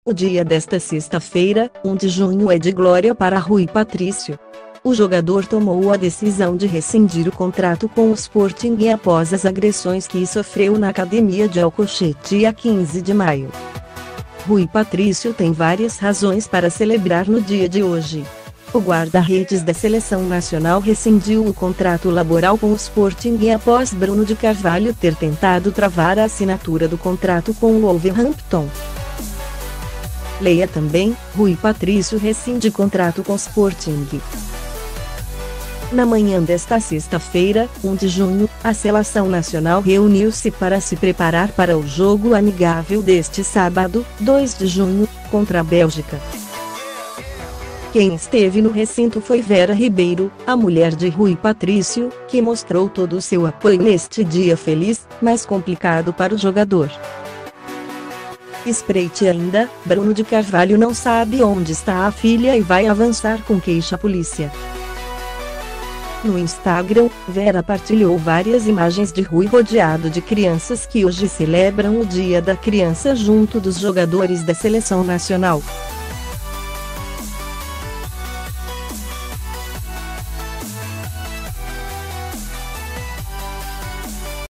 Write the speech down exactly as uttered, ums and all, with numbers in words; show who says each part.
Speaker 1: O dia desta sexta-feira, um de junho, é de glória para Rui Patrício. O jogador tomou a decisão de rescindir o contrato com o Sporting após as agressões que sofreu na academia de Alcochete dia quinze de maio. Rui Patrício tem várias razões para celebrar no dia de hoje. O guarda-redes da seleção nacional rescindiu o contrato laboral com o Sporting após Bruno de Carvalho ter tentado travar a assinatura do contrato com o Wolverhampton. Leia também: Rui Patrício rescinde contrato com Sporting. Na manhã desta sexta-feira, um de junho, a seleção nacional reuniu-se para se preparar para o jogo amigável deste sábado, dois de junho, contra a Bélgica. Quem esteve no recinto foi Vera Ribeiro, a mulher de Rui Patrício, que mostrou todo o seu apoio neste dia feliz, mas complicado para o jogador. Espreite ainda: Bruno de Carvalho não sabe onde está a filha e vai avançar com queixa à polícia. No Instagram, Vera partilhou várias imagens de Rui rodeado de crianças que hoje celebram o Dia da Criança junto dos jogadores da seleção nacional.